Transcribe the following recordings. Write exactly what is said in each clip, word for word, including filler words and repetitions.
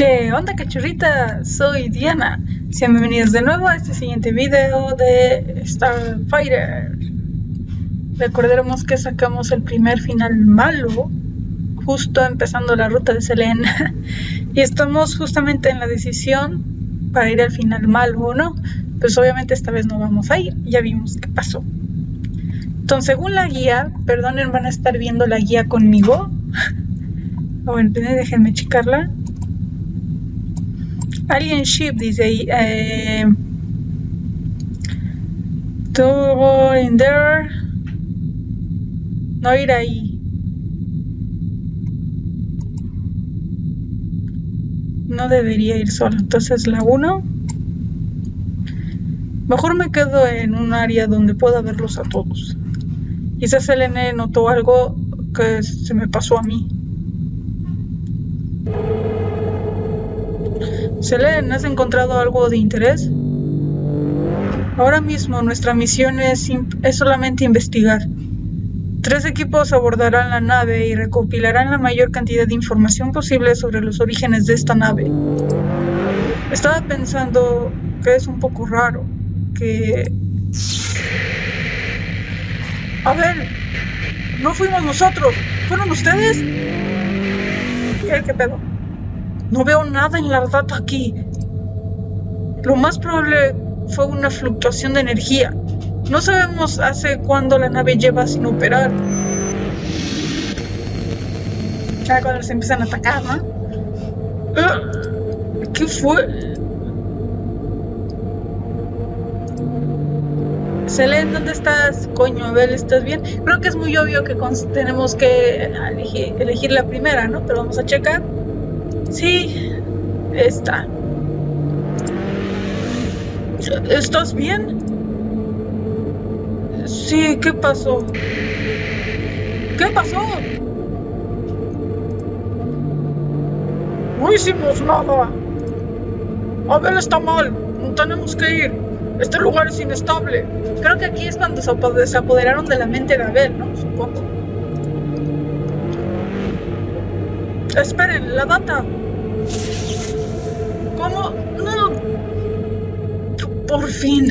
¿Qué onda, cachorrita? Soy Diana. Sean bienvenidos de nuevo a este siguiente video de Starfighter. Recordemos que sacamos el primer final malo, justo empezando la ruta de Selene. Y estamos justamente en la decisión para ir al final malo o no. Pues obviamente esta vez no vamos a ir, ya vimos qué pasó. Entonces, según la guía, perdonen, van a estar viendo la guía conmigo. Bueno, déjenme checarla. Alien Ship dice ahí, eh, to go in there, no ir ahí, no debería ir solo. Entonces la uno, mejor me quedo en un área donde pueda verlos a todos. Quizás Selene notó algo que se me pasó a mí. Selene, ¿has encontrado algo de interés? Ahora mismo nuestra misión es, es solamente investigar. Tres equipos abordarán la nave y recopilarán la mayor cantidad de información posible sobre los orígenes de esta nave. Estaba pensando que es un poco raro que... A ver, no fuimos nosotros, ¿fueron ustedes? ¿Qué, qué pedo? No veo nada en la data aquí. Lo más probable fue una fluctuación de energía. No sabemos hace cuándo la nave lleva sin operar. Ya cuando se empiezan a atacar, ¿no? Uh, ¿Qué fue? Selene, ¿dónde estás? Coño, Abel, ¿estás bien? Creo que es muy obvio que tenemos que elegir, elegir la primera, ¿no? Pero vamos a checar. Sí, está. ¿Estás bien? Sí, ¿qué pasó? ¿Qué pasó? No hicimos nada. Abel está mal. Tenemos que ir. Este lugar es inestable. Creo que aquí es cuando se apoderaron de la mente de Abel, ¿no? Supongo. Esperen, la data. ¿Cómo? No. Por fin.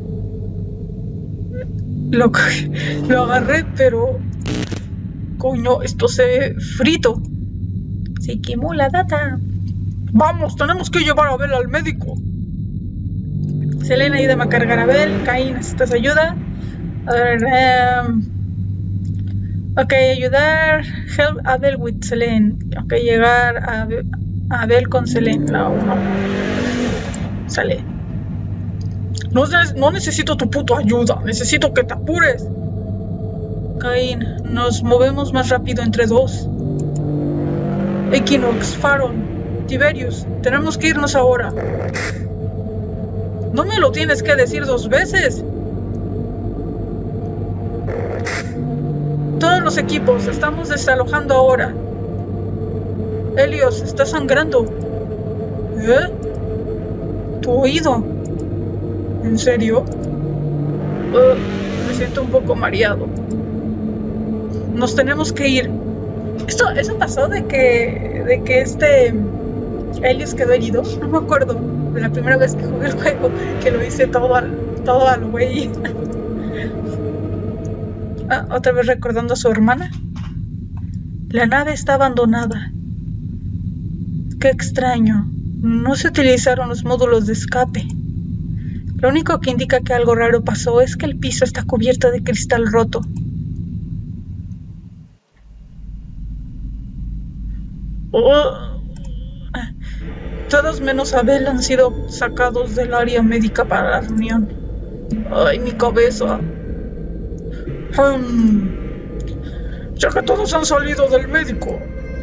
Lo, lo agarré, pero... Coño, esto se ve frito. Se quemó la data. Vamos, tenemos que llevar a Abel al médico. Selene, ayúdame a cargar a Abel. Caín, ¿necesitas ayuda? A ver, um... ok, ayudar. Help Abel with Selene. Ok, llegar a, a Abel con Selene. La uno. Sale. No, no necesito tu puta ayuda. Necesito que te apures. Caín, nos movemos más rápido entre dos. Equinox, Faron, Tiberius, tenemos que irnos ahora. No me lo tienes que decir dos veces. Todos los equipos, estamos desalojando ahora. Helios, está sangrando. ¿Eh? ¿Tu oído? ¿En serio? Uh, me siento un poco mareado. Nos tenemos que ir. Esto, eso pasó de que, de que este Helios quedó herido. No me acuerdo de la primera vez que jugué el juego, que lo hice todo al, todo al güey. Ah, otra vez recordando a su hermana. La nave está abandonada. Qué extraño. No se utilizaron los módulos de escape. Lo único que indica que algo raro pasó es que el piso está cubierto de cristal roto. Oh. Todos menos Abel han sido sacados del área médica para la reunión. Ay, mi cabeza. Hmm. Ya que todos han salido del médico.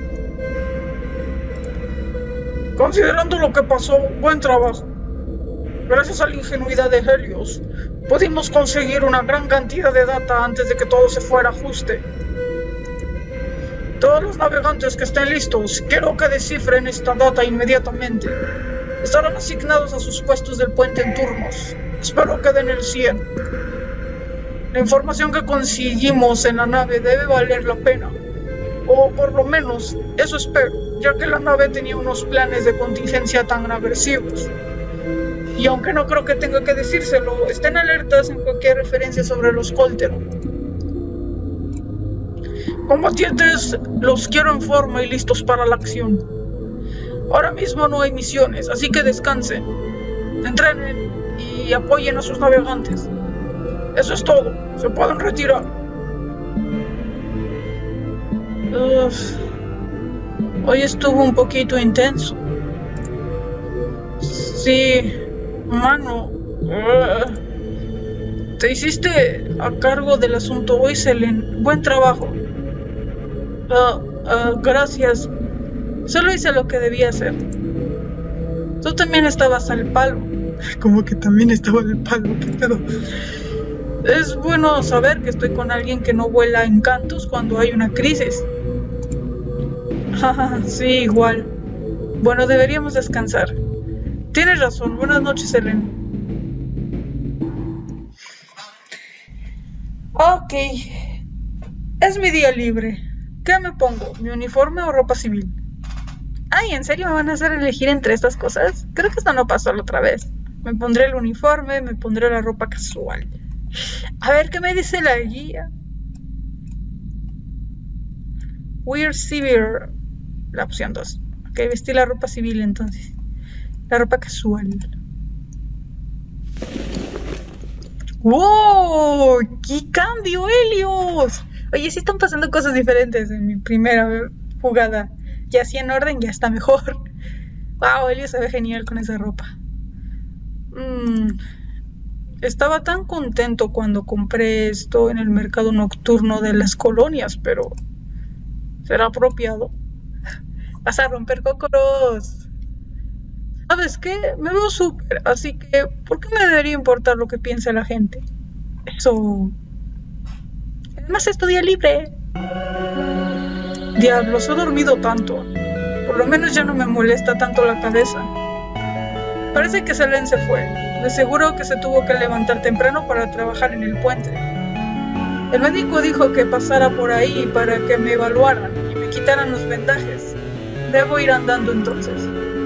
Considerando lo que pasó, buen trabajo. Gracias a la ingenuidad de Helios, pudimos conseguir una gran cantidad de data antes de que todo se fuera a ajuste. Todos los navegantes que estén listos, quiero que descifren esta data inmediatamente. Estarán asignados a sus puestos del puente en turnos. Espero que den el cien. La información que conseguimos en la nave debe valer la pena. O por lo menos, eso espero. ya que la nave tenía unos planes de contingencia tan agresivos. Y aunque no creo que tenga que decírselo, estén alertas en cualquier referencia sobre los Colter. Combatientes, los quiero en forma y listos para la acción. Ahora mismo no hay misiones, así que descansen, entrenen y apoyen a sus navegantes. Eso es todo, se pueden retirar. Uf, hoy estuvo un poquito intenso. Sí, mano. Uh, te hiciste a cargo del asunto hoy, Selene. Buen trabajo. Uh, uh, gracias. Solo hice lo que debía hacer. Tú también estabas al palo. Como que también estaba al palo, qué pedo. Es bueno saber que estoy con alguien que no vuela en cantos cuando hay una crisis. Sí, igual. Bueno, deberíamos descansar. Tienes razón. Buenas noches, Selene. Ok. Es mi día libre. ¿Qué me pongo? ¿Mi uniforme o ropa civil? Ay, ¿en serio me van a hacer elegir entre estas cosas? Creo que esto no pasó la otra vez. Me pondré el uniforme, me pondré la ropa casual. A ver, ¿qué me dice la guía? Wear civil. La opción dos. Ok, vestir la ropa civil entonces. La ropa casual. ¡Wow! ¡Qué cambio, Helios! Oye, sí están pasando cosas diferentes en mi primera jugada. Ya así en orden, ya está mejor. ¡Wow! Helios se ve genial con esa ropa. Mm, estaba tan contento cuando compré esto en el mercado nocturno de las colonias, pero... ¿será apropiado? Vas a romper cócoros. ¿Sabes qué? Me veo súper, así que ¿por qué me debería importar lo que piense la gente? Eso... Además es tu día libre. Diablos, he dormido tanto. Por lo menos ya no me molesta tanto la cabeza. Parece que Selene se fue. De seguro que se tuvo que levantar temprano para trabajar en el puente. El médico dijo que pasara por ahí para que me evaluaran y me quitaran los vendajes. Debo ir andando entonces.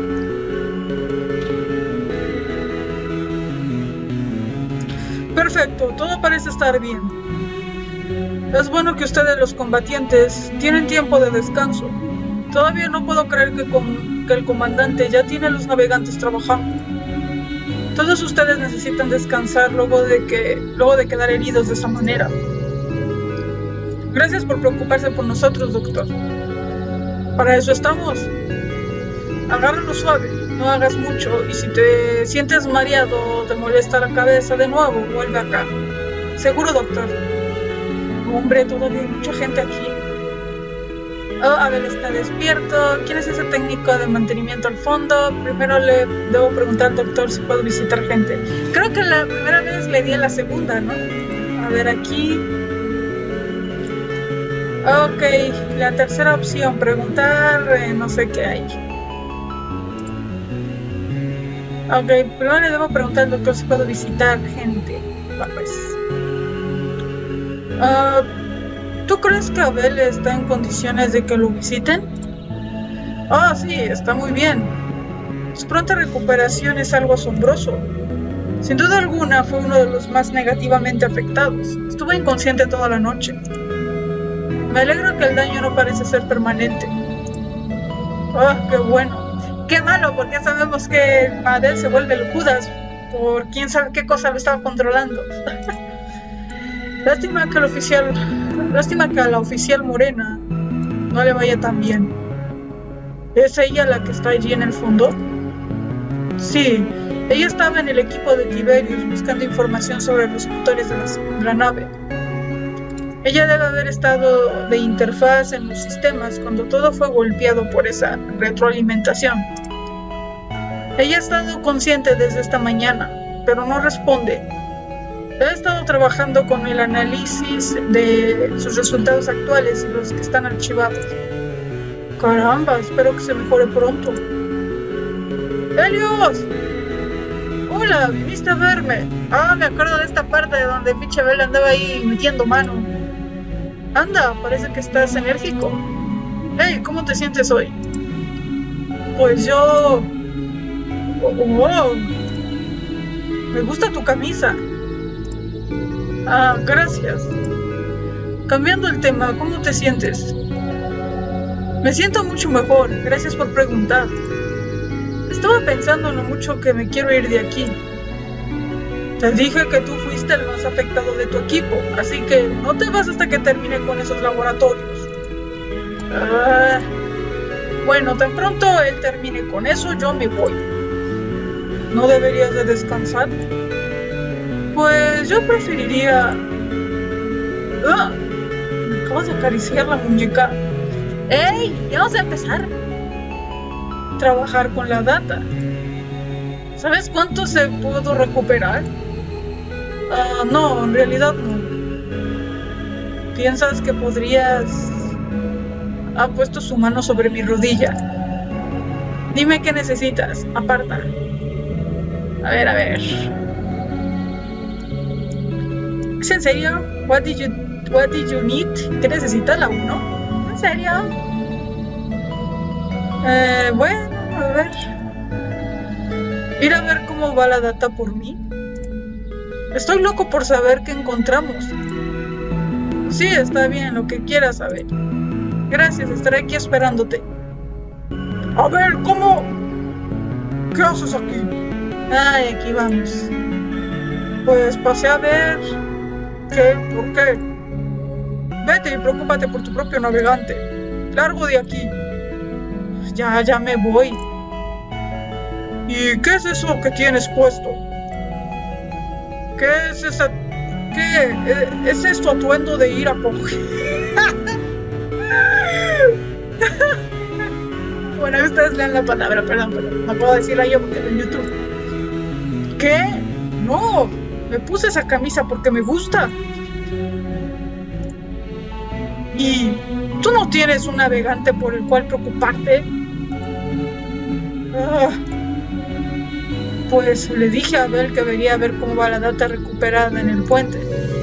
Perfecto, todo parece estar bien. Es bueno que ustedes, los combatientes, tienen tiempo de descanso. Todavía no puedo creer que, com que el comandante ya tiene a los navegantes trabajando. Todos ustedes necesitan descansar luego de, que, luego de quedar heridos de esa manera. Gracias por preocuparse por nosotros, doctor. Para eso estamos. Agárralo suave, no hagas mucho, y si te sientes mareado o te molesta la cabeza de nuevo, vuelve acá. Seguro, doctor. Hombre, todavía hay mucha gente aquí. Oh, Abel está despierto. ¿Quién es ese técnico de mantenimiento al fondo? Primero le debo preguntar al doctor si puedo visitar gente. Creo que la primera vez le di a la segunda, ¿no? A ver, aquí... Ok, la tercera opción, preguntar, eh, no sé qué hay. Ok, primero le debo preguntar al doctor si puedo visitar gente. Va, pues. Uh, ¿Tú crees que Abel está en condiciones de que lo visiten? Ah, oh, sí, está muy bien. Su pronta recuperación es algo asombroso. Sin duda alguna fue uno de los más negativamente afectados. Estuvo inconsciente toda la noche. Me alegro que el daño no parece ser permanente. ¡Oh, qué bueno! ¡Qué malo! Porque sabemos que Abel se vuelve el Judas por quién sabe qué cosa lo estaba controlando. Lástima que el oficial... Lástima que a la oficial Morena no le vaya tan bien. ¿Es ella la que está allí en el fondo? Sí, ella estaba en el equipo de Tiberius buscando información sobre los motores de la, de la nave. Ella debe haber estado de interfaz en los sistemas cuando todo fue golpeado por esa retroalimentación. Ella ha estado consciente desde esta mañana, pero no responde. He estado trabajando con el análisis de sus resultados actuales y los que están archivados. Caramba, espero que se mejore pronto. ¡Helios! Hola, viniste a verme. Ah, me acuerdo de esta parte donde pinche Bell andaba ahí metiendo mano. Anda, parece que estás enérgico. Hey, ¿cómo te sientes hoy? Pues yo... Oh, oh. Me gusta tu camisa. Ah, gracias. Cambiando el tema, ¿cómo te sientes? Me siento mucho mejor, gracias por preguntar. Estaba pensando en lo mucho que me quiero ir de aquí. Te dije que tú fuiste el más afectado de tu equipo, así que no te vas hasta que termine con esos laboratorios. Ah, bueno, tan pronto él termine con eso, yo me voy. ¿No deberías de descansar? Pues yo preferiría... Ah, me acabas de acariciar la muñeca. ¡Ey! Ya vamos a empezar. Trabajar con la data. ¿Sabes cuánto se pudo recuperar? Ah, uh, no, en realidad no. ¿Piensas que podrías...? Ha puesto su mano sobre mi rodilla. Dime qué necesitas. Aparta. A ver, a ver. ¿Es en serio? What did you, what did you need? ¿Qué necesitas, la uno? ¿En serio? Eh, bueno, a ver. Ir a ver cómo va la data por mí. Estoy loco por saber qué encontramos. Sí, está bien, lo que quieras saber. Gracias, estaré aquí esperándote. A ver, ¿cómo? ¿Qué haces aquí? Ay, aquí vamos. Pues pasé a ver... ¿Qué? ¿Por qué? Vete y preocúpate por tu propio navegante. Largo de aquí. Ya, ya me voy. ¿Y qué es eso que tienes puesto? ¿Qué es esa... ¿Qué? ¿Es esto atuendo de ir a coger? Bueno, ustedes lean la palabra, perdón, perdón. No puedo decirla yo porque es en YouTube. ¿Qué? No, me puse esa camisa porque me gusta. ¿Y tú no tienes un navegante por el cual preocuparte? Ah, pues le dije a Abel que vería a ver cómo va la data recuperada en el puente.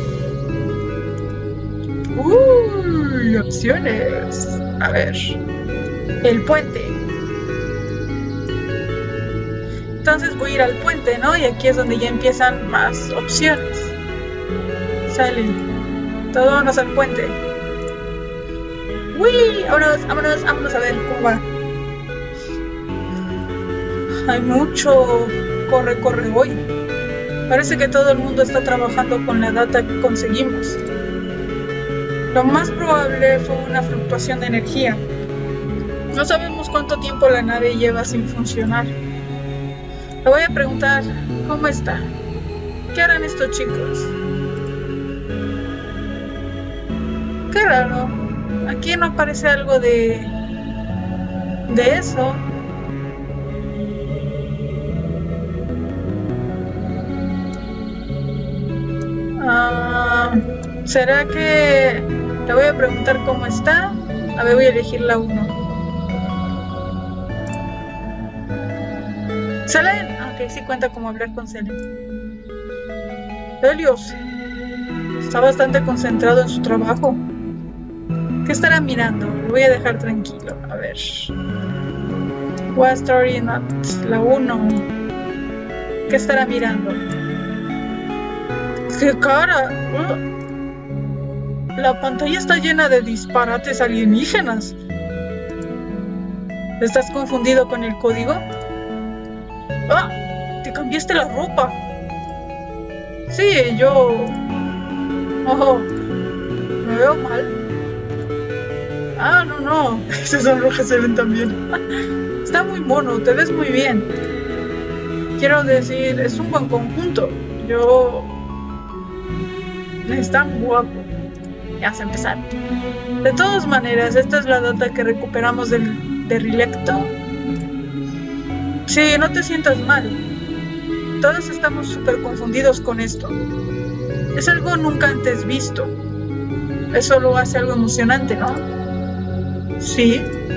Uy, opciones. A ver. El puente. Entonces voy a ir al puente, ¿no? Y aquí es donde ya empiezan más opciones. Salen. Todos vámonos al puente. ¡Uy! Vámonos, vámonos, vámonos a ver cómo va. Hay mucho corre, corre hoy. Parece que todo el mundo está trabajando con la data que conseguimos. Lo más probable fue una fluctuación de energía. No sabemos cuánto tiempo la nave lleva sin funcionar. Le voy a preguntar, ¿cómo está? ¿Qué harán estos chicos? Qué raro. Aquí no aparece algo de... de eso. Uh, ¿Será que... le voy a preguntar cómo está? A ver, voy a elegir la uno. ¿Selen? Ah, ok, sí cuenta como hablar con Selen. Helios está bastante concentrado en su trabajo. ¿Qué estará mirando? Lo voy a dejar tranquilo. A ver. What story not? La uno. ¿Qué estará mirando? ¡Qué cara! Uh. La pantalla está llena de disparates alienígenas. ¿Estás confundido con el código? ¡Ah! ¡Te cambiaste la ropa! Sí, yo... Oh, ¿me veo mal? Ah, no, no. Esos sonrojes se ven también. Está muy mono, te ves muy bien. Quiero decir, es un buen conjunto. Yo... Está guapo. Ya vas a empezar. De todas maneras, esta es la data que recuperamos del, de Rilecto. Sí, no te sientas mal. Todos estamos súper confundidos con esto. Es algo nunca antes visto. Eso lo hace algo emocionante, ¿no? Sí.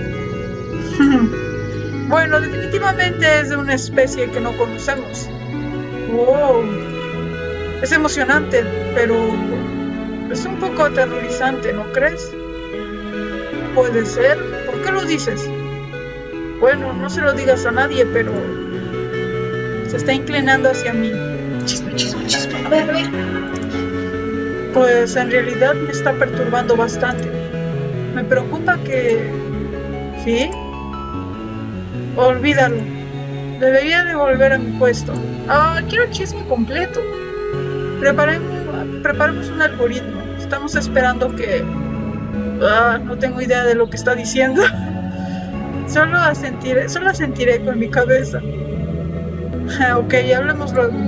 Bueno, definitivamente es de una especie que no conocemos. Wow. Es emocionante, pero es un poco aterrorizante, ¿no crees? Puede ser. ¿Por qué lo dices? Bueno, no se lo digas a nadie, pero se está inclinando hacia mí. Chisme, chisme, chisme. A ver, a ver. Pues en realidad me está perturbando bastante. Me preocupa que... ¿Sí? Olvídalo. Debería de volver a mi puesto. Ah, quiero el chisme completo. Preparemos, preparemos un algoritmo. Estamos esperando que... Ah, no tengo idea de lo que está diciendo. Solo asentiré, solo asentiré con mi cabeza. Ok, hablemos luego.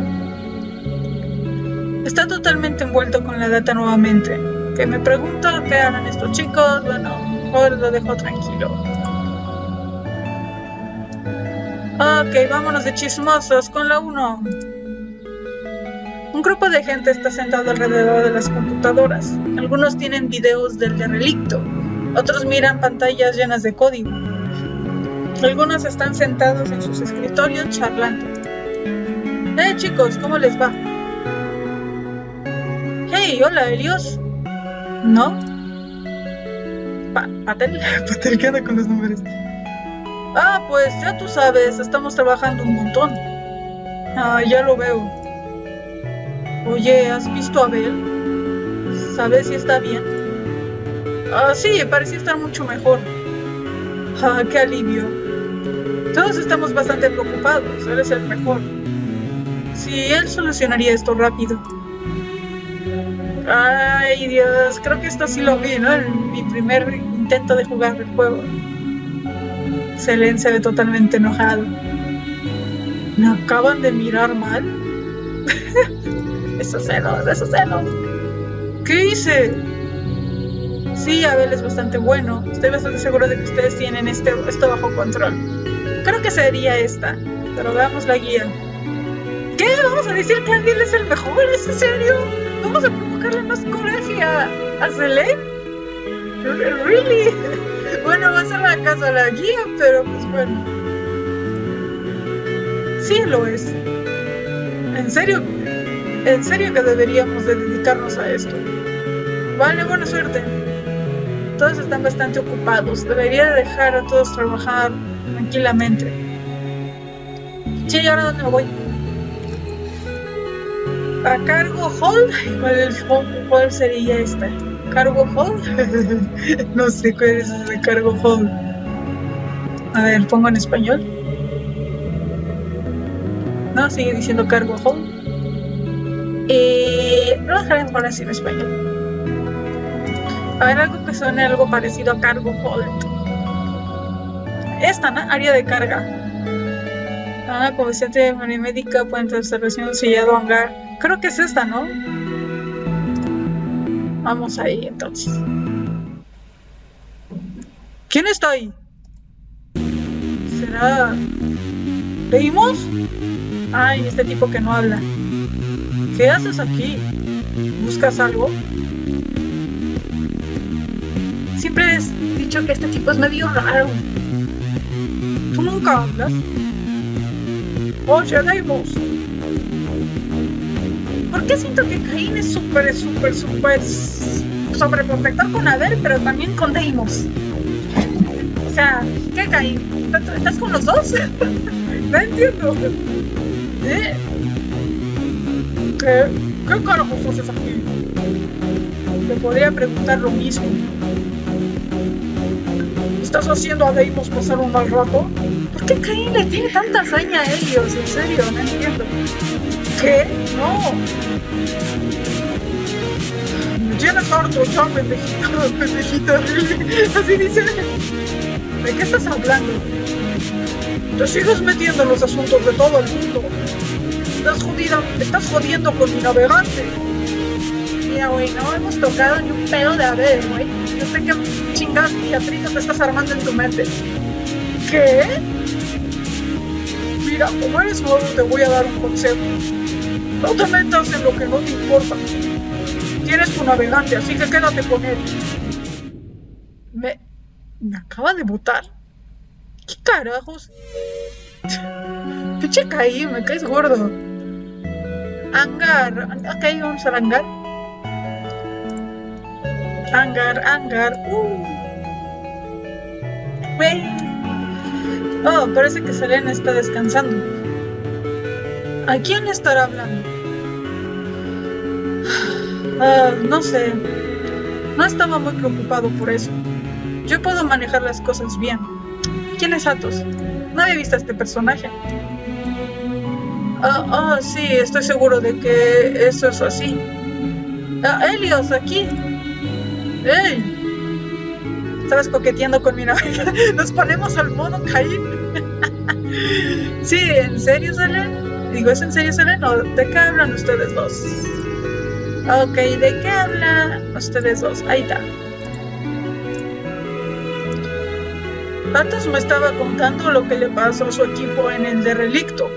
Está totalmente envuelto con la data nuevamente. Que me pregunto qué harán estos chicos. Bueno, ahora lo dejo tranquilo. Ok, vámonos de chismosos con la uno. Un grupo de gente está sentado alrededor de las computadoras. Algunos tienen videos del relicto. Otros miran pantallas llenas de código. Algunos están sentados en sus escritorios charlando. Eh, chicos, ¿cómo les va? Hey, hola, Helios. ¿No? Pa ¿Patel? Patel, ¿qué onda con los nombres? Ah, pues ya tú sabes, estamos trabajando un montón. Ah, ya lo veo. Oye, ¿has visto a Abel? ¿Sabes si está bien? Ah, sí, parecía estar mucho mejor. Ah, qué alivio. Todos estamos bastante preocupados, eres el mejor. Sí, él solucionaría esto rápido. Ay, Dios, creo que esto sí lo vi, ¿no? En mi primer intento de jugar el juego. Selene se ve totalmente enojado. ¿Me acaban de mirar mal? Esos celos, esos celos. ¿Qué hice? Sí, Abel es bastante bueno. Estoy bastante seguro de que ustedes tienen este, esto bajo control. Creo que sería esta, pero veamos la guía. ¿Qué? ¿Vamos a decir que Abel es el mejor? ¿Es en serio? ¿Vamos a provocarle más coraje a, a Selene? ¿Really? Bueno, va a hacer la caso a la guía, pero pues bueno. Sí lo es. ¿En serio? ¿En serio que deberíamos de dedicarnos a esto? Vale, buena suerte. Todos están bastante ocupados. Debería dejar a todos trabajar tranquilamente. Sí, ¿y ahora dónde me voy? ¿A Cargo Hall? ¿Cuál, cuál sería esta? ¿Cargo Hall? No sé cuál es ese de Cargo Hall. A ver, pongo en español. No, sigue diciendo Cargo Hall. Eh, lo dejaré mejor así en español. A ver, algo que suene algo parecido a Cargo Hall. Esta, ¿no? Área de carga. Ah, como estudiante de médica, puente de observación, sellado, hangar. Creo que es esta, ¿no? Vamos ahí, entonces. ¿Quién está ahí? ¿Será... ¿Deimos? Ay, este tipo que no habla. ¿Qué haces aquí? ¿Buscas algo? Siempre he dicho que este tipo es medio raro. ¿Tú nunca hablas? Oye, Deimos. ¿Por qué siento que Caín es súper, súper, súper sobreprotector con Abel, pero también con Deimos? O sea, ¿qué Caín? ¿Estás con los dos? No entiendo. ¿Eh? ¿Qué? ¿Qué carajos haces aquí? Te podría preguntar lo mismo. ¿Estás haciendo a Deimos pasar un mal rato? ¿Por qué Caín le tiene tanta hazaña a Helios? En serio, no entiendo. ¿Qué? No. Me tienes harto ya, pendejita, pendejita. Así dice. ¿De qué estás hablando? Te sigues metiendo en los asuntos de todo el mundo. Estás jodida, estás jodiendo con mi navegante. Mira, güey, no hemos tocado ni un pedo de Abel, güey. Yo sé que chingadas teatritos te estás armando en tu mente. ¿Qué? Mira, como eres nuevo, te voy a dar un consejo. No te metas en lo que no te importa. Tienes tu navegante, así que quédate con él. Me... ¿Me acaba de botar? ¿Qué carajos? Pinche caí, me caes gordo. Hangar. Ok, vamos al hangar. Hangar, hangar. Uh. Wey. Oh, parece que Selene está descansando. ¿A quién le estará hablando? Ah, no sé. No estaba muy preocupado por eso. Yo puedo manejar las cosas bien. ¿Quién es Athos? No había visto a este personaje. Ah, ah, sí, estoy seguro de que eso es así. Ah, Helios, aquí. ¡Ey! Estabas coqueteando con mi navaja. Nos ponemos al modo Caín. Sí, ¿en serio, Selene? Digo, ¿es en serio, Selene? ¿O de qué hablan ustedes dos? Ok, ¿de qué hablan ustedes dos? Ahí está. Athos me estaba contando lo que le pasó a su equipo en el de Relicto.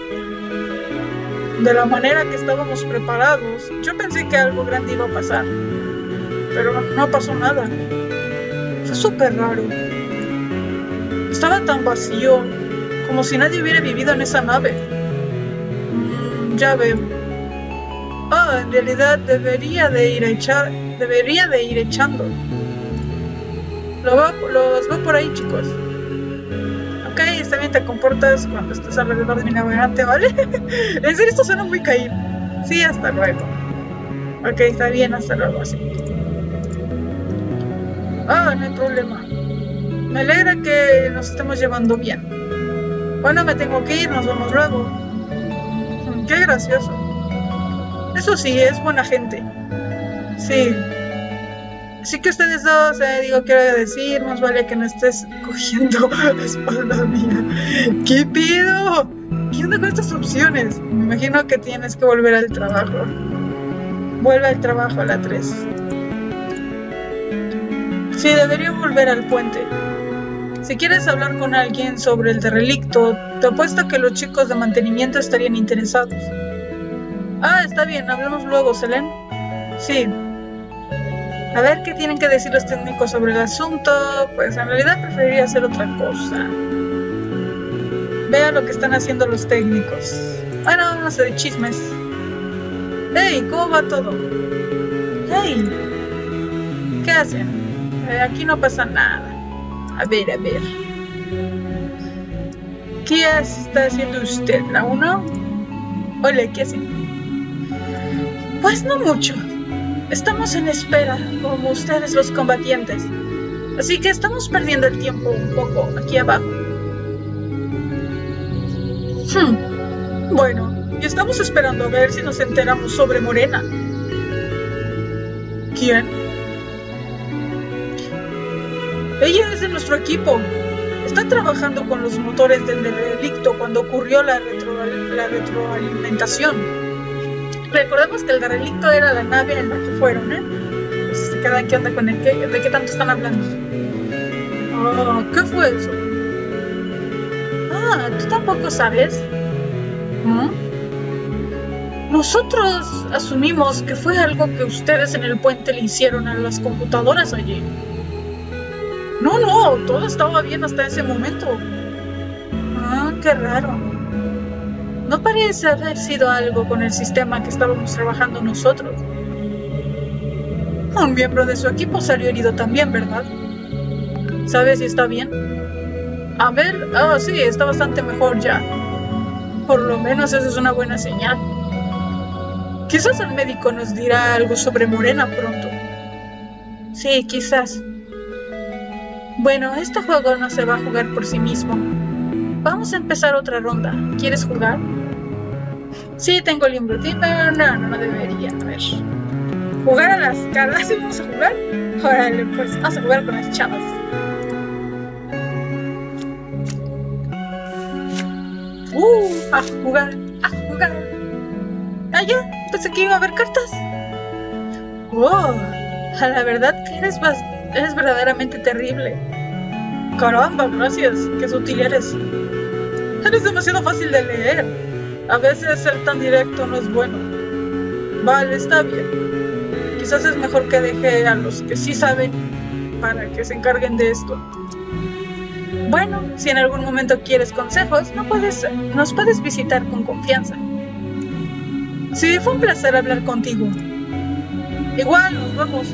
De la manera que estábamos preparados, yo pensé que algo grande iba a pasar. Pero no pasó nada. Fue súper raro. Estaba tan vacío, como si nadie hubiera vivido en esa nave. Mm, ya veo. Ah, en realidad debería de ir a echar, debería de ir echando. Lo va, los veo por ahí, chicos. Ok, está bien, te comportas cuando estés alrededor de mi navegante, ¿vale? En serio, esto suena muy caído. Sí, hasta luego. Ok, está bien, hasta luego, así. Ah, no hay problema. Me alegra que nos estemos llevando bien. Bueno, me tengo que ir, nos vemos luego. Qué gracioso. Eso sí, es buena gente. Sí. Así que ustedes dos, eh, digo, quiero decir, más vale que no estés cogiendo la espalda mía. ¿Qué pido? ¿Qué onda con estas opciones? Me imagino que tienes que volver al trabajo. Vuelve al trabajo a la tres. Sí, debería volver al puente. Si quieres hablar con alguien sobre el de Relicto, te apuesto que los chicos de mantenimiento estarían interesados. Ah, está bien, hablamos luego, Selene. Sí. A ver qué tienen que decir los técnicos sobre el asunto. Pues en realidad preferiría hacer otra cosa. Vea lo que están haciendo los técnicos. Bueno, no sé de chismes. Hey, ¿cómo va todo? Hey, ¿qué hacen? Eh, aquí no pasa nada. A ver, a ver. ¿Qué está haciendo usted, la uno? Hola, ¿qué hacen? Pues no mucho. Estamos en espera, como ustedes los combatientes. Así que estamos perdiendo el tiempo un poco aquí abajo. Hmm. Bueno, y estamos esperando a ver si nos enteramos sobre Morena. ¿Quién? Ella es de nuestro equipo. Está trabajando con los motores del Relicto cuando ocurrió la, retro, la retroalimentación. Recordemos que el de Relicto era la nave en la que fueron, ¿eh? Pues se quedan, ¿qué onda con el qué? ¿De qué tanto están hablando? Oh, ¿qué fue eso? Ah, ¿tú tampoco sabes? ¿Mm? Nosotros asumimos que fue algo que ustedes en el puente le hicieron a las computadoras allí. No, no, todo estaba bien hasta ese momento. Ah, qué raro. No parece haber sido algo con el sistema que estábamos trabajando nosotros. Un miembro de su equipo salió herido también, ¿verdad? ¿Sabes si está bien? A ver, ah, sí, está bastante mejor ya. Por lo menos eso es una buena señal. Quizás el médico nos dirá algo sobre Morena pronto. Sí, quizás. Bueno, este juego no se va a jugar por sí mismo. Vamos a empezar otra ronda. ¿Quieres jugar? Sí, tengo libro. No, no, no debería. A ver. ¿Jugar a las cartas? ¿Sí vamos a jugar? Órale, pues vamos a jugar con las chavas. Uh, a jugar, a jugar. Ah, ya, pensé que iba a haber cartas. Wow, a la verdad que eres, eres verdaderamente terrible. Caramba, gracias, qué sutil eres. Eres demasiado fácil de leer. A veces ser tan directo no es bueno. Vale, está bien. Quizás es mejor que deje a los que sí saben para que se encarguen de esto. Bueno, si en algún momento quieres consejos, no puedes, nos puedes visitar con confianza. Sí, fue un placer hablar contigo. Igual, nos vemos.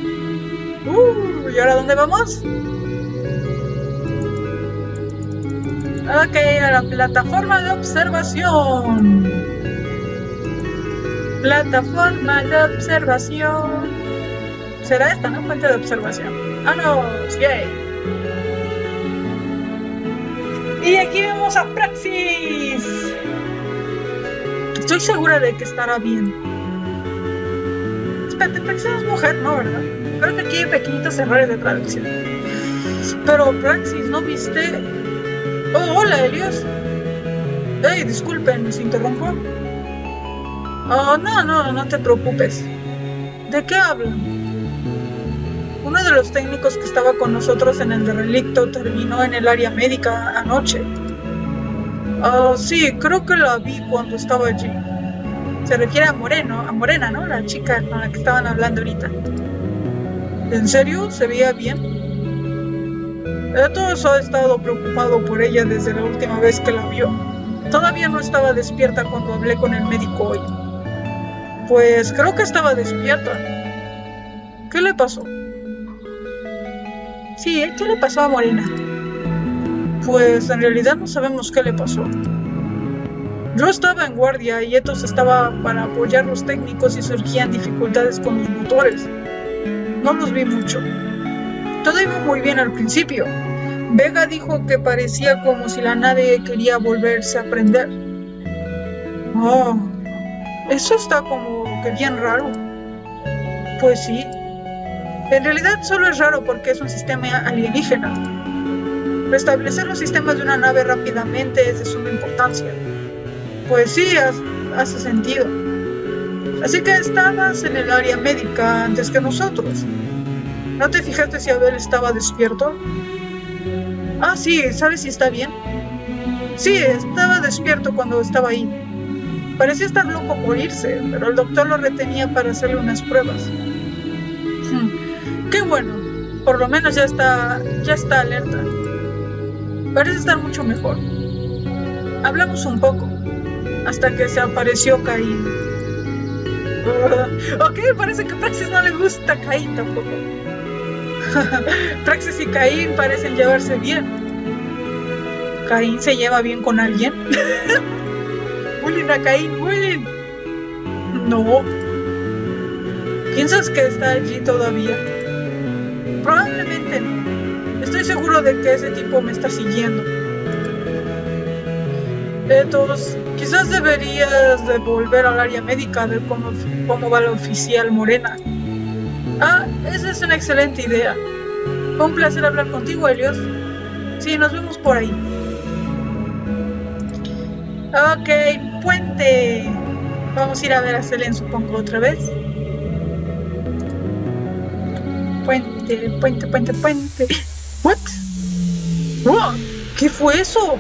Uh, ¿y ahora dónde vamos? Ok, a la plataforma de observación. Plataforma de observación. ¿Será esta, no? Fuente de observación. ¡Vámonos! ¡Yay! Y aquí vemos a Praxis. Estoy segura de que estará bien. Espérate, Praxis es mujer, ¿no? ¿Verdad? Creo que aquí hay pequeñitos errores de traducción. Pero Praxis, ¿no viste? Oh, hola, Helios. Hey, disculpen, ¿nos interrumpo? Oh, no, no, no te preocupes. ¿De qué hablan? Uno de los técnicos que estaba con nosotros en el relicto terminó en el área médica anoche. Ah, uh, sí, creo que la vi cuando estaba allí. Se refiere a Moreno, a Morena, ¿no? La chica con la que estaban hablando ahorita. ¿En serio? ¿Se veía bien? Eh, todos ha estado preocupado por ella desde la última vez que la vio. Todavía no estaba despierta cuando hablé con el médico hoy. Pues creo que estaba despierta. ¿Qué le pasó? Sí, ¿qué le pasó a Morena? Pues en realidad no sabemos qué le pasó. Yo estaba en guardia y Ethos estaba para apoyar a los técnicos y surgían dificultades con los motores. No los vi mucho. Todo iba muy bien al principio. Vega dijo que parecía como si la nave quería volverse a prender. Oh, eso está como que bien raro. Pues sí. En realidad solo es raro porque es un sistema alienígena. Restablecer los sistemas de una nave rápidamente es de suma importancia. Pues sí, hace sentido. Así que estabas en el área médica antes que nosotros. ¿No te fijaste si Abel estaba despierto? Ah, sí, ¿sabes si está bien? Sí, estaba despierto cuando estaba ahí. Parecía estar loco por irse, pero el doctor lo retenía para hacerle unas pruebas. Qué bueno, por lo menos ya está, ya está alerta. Parece estar mucho mejor. Hablamos un poco, hasta que se apareció Caín. Uh, ok, parece que a Praxis no le gusta Caín tampoco. Praxis y Caín parecen llevarse bien. ¿Caín se lleva bien con alguien? Bullying a Caín, bullying. No. ¿Piensas que está allí todavía? Probablemente no. Estoy seguro de que ese tipo me está siguiendo. Entonces, quizás deberías de volver al área médica a ver cómo, cómo va la oficial Morena. Ah, esa es una excelente idea. Fue un placer hablar contigo, Helios. Sí, nos vemos por ahí. Ok, puente. Vamos a ir a ver a Selene, supongo, otra vez. Puente, puente, puente, puente. ¿What? Wow, ¿qué fue eso?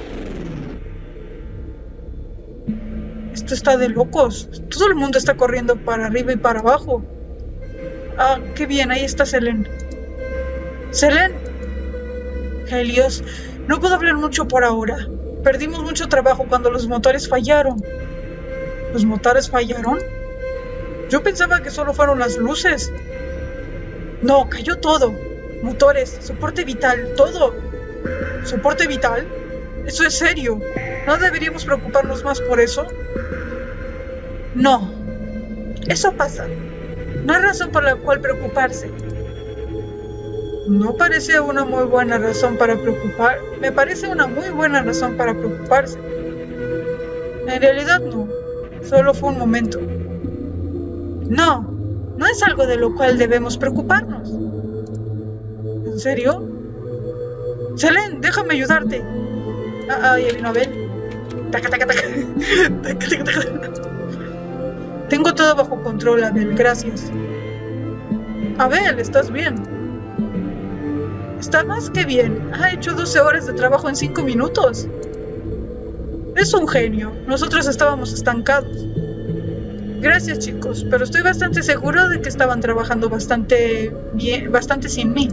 Esto está de locos. Todo el mundo está corriendo para arriba y para abajo. Ah, qué bien, ahí está Selene. Selene. Helios, no puedo hablar mucho por ahora. Perdimos mucho trabajo cuando los motores fallaron. ¿Los motores fallaron? Yo pensaba que solo fueron las luces. No, cayó todo. Motores, soporte vital, todo. ¿Soporte vital? Eso es serio. ¿No deberíamos preocuparnos más por eso? No. Eso pasa. No hay razón por la cual preocuparse. No parece una muy buena razón para preocupar. Me parece una muy buena razón para preocuparse. En realidad no. Solo fue un momento. No. No es algo de lo cual debemos preocuparnos. ¿En serio? Selene, déjame ayudarte. Ah, ah, ya vino Abel. Taca, taca, taca. Taca, taca, taca. Tengo todo bajo control, Abel, gracias. Abel, ¿estás bien? Está más que bien. Ha hecho doce horas de trabajo en cinco minutos. Es un genio. Nosotros estábamos estancados. Gracias, chicos, pero estoy bastante seguro de que estaban trabajando bastante bien, bastante sin mí.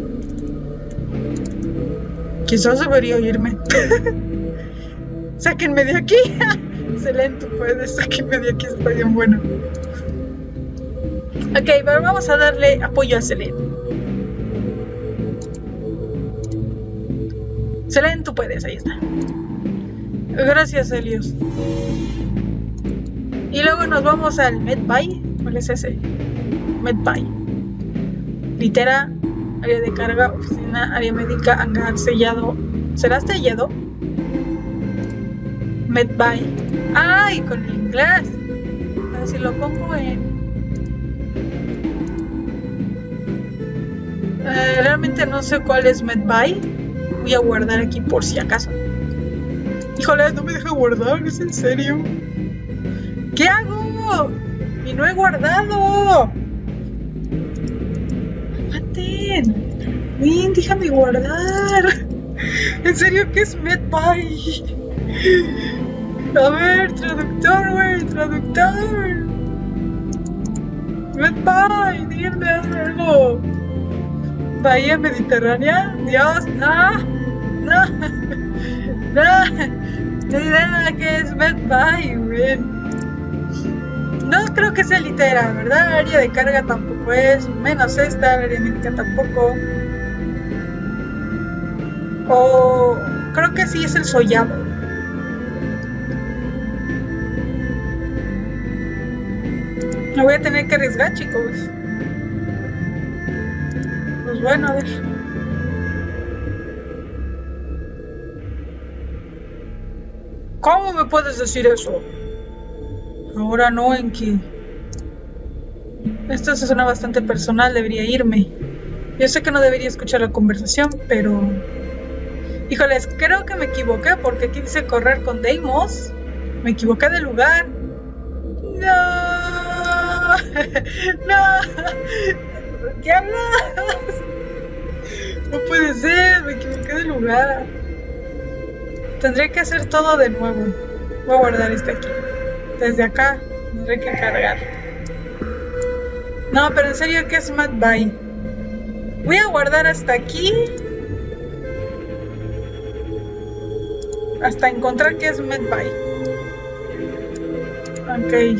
Quizás debería irme. Sáquenme de aquí. Excelente, puedes, sáquenme de aquí, está bien bueno. Ok, pero vamos a darle apoyo a Selene. Selene, tú puedes, ahí está. Gracias, Helios. Y luego nos vamos al Medbay. ¿Cuál es ese? Medbay. Litera, área de carga, oficina, área médica, hangar, sellado. ¿Será sellado? Medbay. ¡Ay! Con el inglés. A ver si lo pongo en... Eh, realmente no sé cuál es Medbay. Voy a guardar aquí por si acaso. Híjole, no me deja guardar, ¿es en serio? ¿Qué hago? Y no he guardado. Maten. Bien, déjame guardar. ¿En serio qué es Medbay? A ver, traductor, güey, traductor. Medbay, díganme algo. Bahía Mediterránea. Dios, no. No. No. No idea que es Medbay, güey. No creo que sea litera, ¿verdad? Área de carga tampoco es. Menos esta, área médica tampoco. O creo que sí es el sollado. Me voy a tener que arriesgar, chicos. Pues bueno, a ver. ¿Cómo me puedes decir eso? Ahora no, en que... Esto se suena bastante personal, debería irme. Yo sé que no debería escuchar la conversación, pero... Híjoles, creo que me equivoqué porque aquí dice correr con Deimos. Me equivoqué de lugar. No. No. ¿Qué hablas? No puede ser, me equivoqué de lugar. Tendré que hacer todo de nuevo. Voy a guardar este aquí. Desde acá tendré que cargar. No, pero en serio, ¿qué es Medbay? Voy a guardar hasta aquí. Hasta encontrar qué es Medbay. Ok.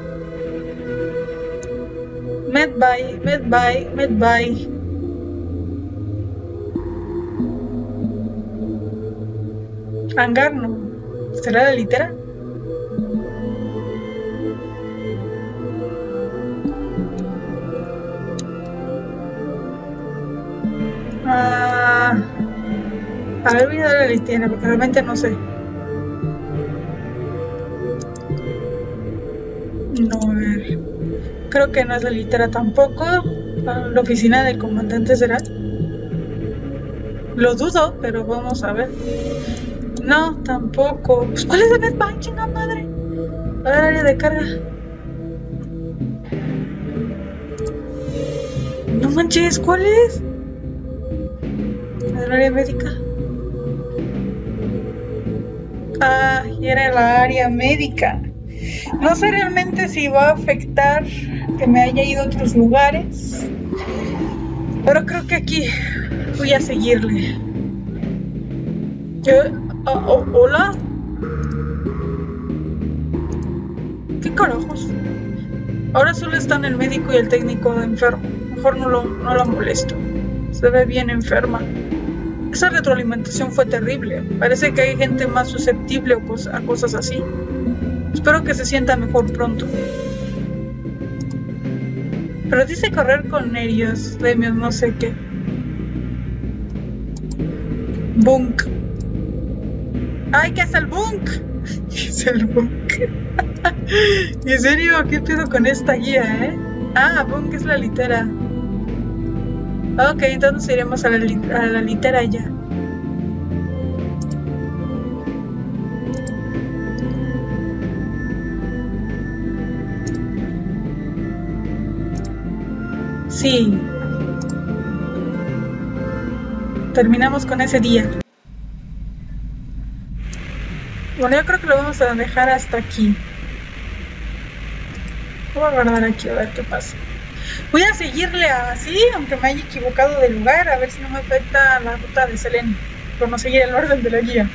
Medbay, Medbay, Medbay. Hangar no. ¿Será la litera? Ah, a ver, voy a darle la litera porque realmente no sé. No, a ver. Creo que no es la litera tampoco. La oficina del comandante será. Lo dudo, pero vamos a ver. No, tampoco. Pues, ¿cuál es el Medbay, chinga madre? A ver, área de carga. No manches, ¿cuál es? A ver, área médica. Ah, y era la área médica. No sé realmente si va a afectar que me haya ido a otros lugares, pero creo que aquí voy a seguirle. ¿Qué? Ah, oh, ¿hola? ¿Qué carajos? Ahora solo están el médico y el técnico enfermo. Mejor no lo, no lo molesto. Se ve bien enferma. Esa retroalimentación fue terrible. Parece que hay gente más susceptible a cosas así. Espero que se sienta mejor pronto. Pero dice correr con Helios, Demios, no sé qué. Bunk. ¡Ay, qué es el bunk! ¿Qué es el bunk? ¿En serio? ¿Qué pedo con esta guía, eh? Ah, bunk es la litera. Ok, entonces iremos a la, li a la litera ya. Sí. Terminamos con ese día. Bueno, yo creo que lo vamos a dejar hasta aquí. Voy a guardar aquí a ver qué pasa. Voy a seguirle así, aunque me haya equivocado de lugar, a ver si no me afecta la ruta de Selene, por no seguir el orden de la guía.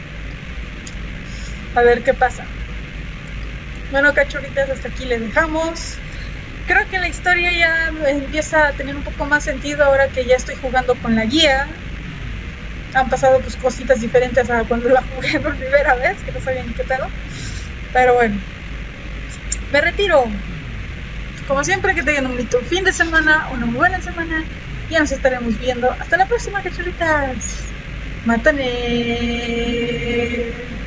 A ver qué pasa. Bueno, cachorritas, hasta aquí le dejamos. Creo que la historia ya empieza a tener un poco más sentido ahora que ya estoy jugando con la guía. han pasado pues cositas diferentes a cuando la jugué por primera vez, que no sabía ni qué pedo. Pero bueno, me retiro. Como siempre, que tengan un bonito fin de semana, una muy buena semana. Ya nos estaremos viendo. Hasta la próxima, cachorritas. Mátane.